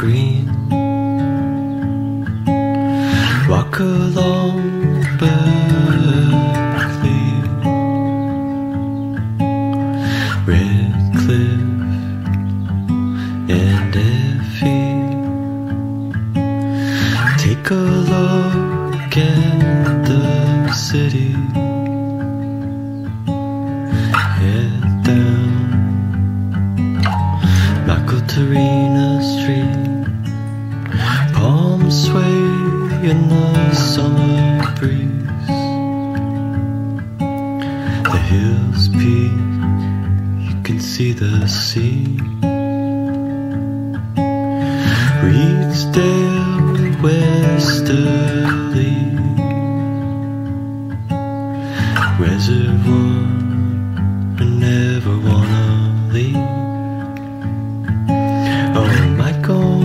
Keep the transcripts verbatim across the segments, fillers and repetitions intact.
green. Walk along Berkeley, Redcliff and Effie. Take a look at the city. Head down Micheltorena Street. Palms sway in the summer breeze. The hills peak, you can see the sea. Redesdale, Westerly, Reservoir, I never wanna leave. Oh, Michael,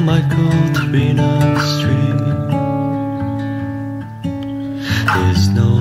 Micheltorena Street, there's no